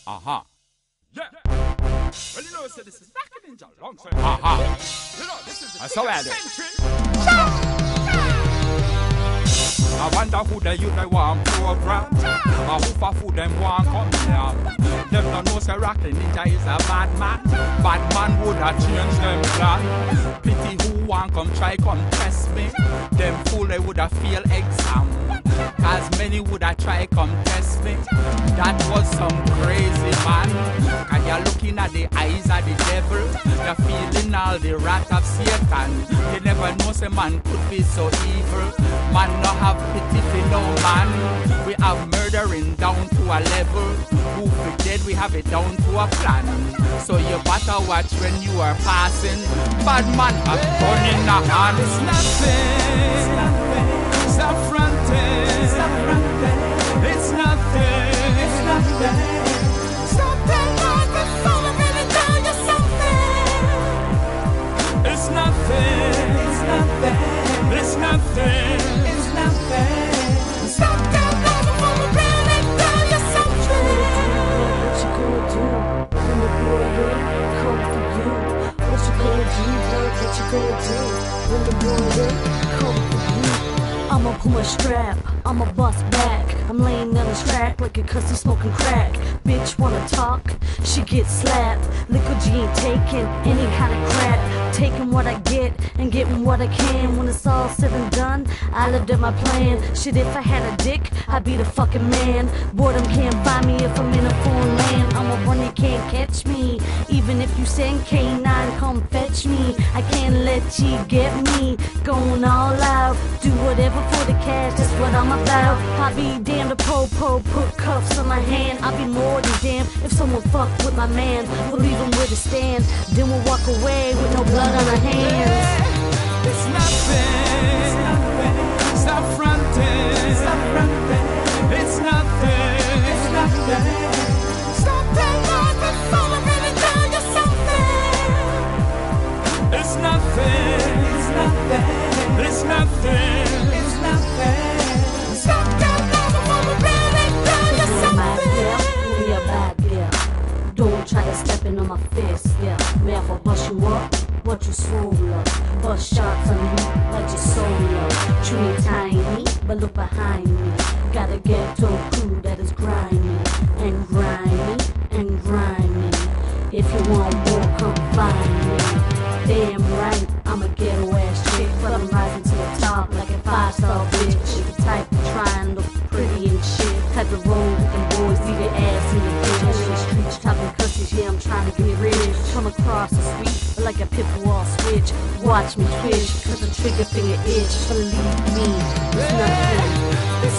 Aha. Yeah. Well, you know, so this is back in Ninja long time. Aha. You know, this is the So are they. century. I wonder who the youth they want program. Or who for food them want come here. Them don't know say Rock the Ninja is a bad man. Bad man would have changed them plan. Pity who want come try come test me. Them fool they would have failed exam. Cause many would have try come test me. That was some crazy man. Cause you're looking at the eyes of the devil. You're feeling all the wrath of Satan. You never know say man could be so evil. Man no have pity for no man. We have murdering down to a level. Who for dead we have it down to a plan. So you better watch when you are passing. Bad man have gun in the hand. It's nothing. Stop fronting. Stop fronting. It's nothing. It's nothing. Stop that life before I really tell you something. It's nothing. It's nothing. It's nothing. It's nothing. Stop that life before I really tell you something. What you gonna do when the border come for you? What you gonna do, love? What you gonna do when the border come for you? I'ma pull my strap, I'ma bust back. I'm laying on this track like a cussy smoking crack. Bitch wanna talk, she gets slapped. Liquid G ain't taking any kind of crap. Taking what I get and getting what I can. When it's all said and done, I lived up my plan. Shit, if I had a dick, I'd be the fucking man. Boredom can't find me if I'm in a foreign land. I'm a one, you can't catch me. Even if you send K9, come fetch me. I can't let you get me. Going all out, do whatever for the cash, that's what I'm about. I be damned to po-po, put cuffs on my hand. I be more than damned if someone fuck with my man. We'll leave him where to stand, then we'll walk away with no blood on our hands. It's nothing. It's nothing. Stop fronting. Stop fronting. It's nothing. It's nothing. Stop that life before I really tell you something. It's nothing. It's nothing. It's nothing. It's nothing. Stop that life before I really tell you something. We are back, yeah. Don't try to step in on my fist, yeah. Man, if I bust you up, what you swole up. Bust shots on you like your soul up. You ain't tiny, but look behind me. Got a ghetto crew that is grimy and grimy and grimy. If you want war, come find me. Damn right, I'm a ghetto ass chick, but I'm rising to the top like a 5-star bitch. The type to try and look pretty and shit. Type of roll with them boys, leave their ass in the ditch. In the streets, chopping cusses, yeah, I'm trying to get rich. Come across the street like a pit wall switch. Watch me twitch, cause the trigger finger itch. Believe me, it's nothing.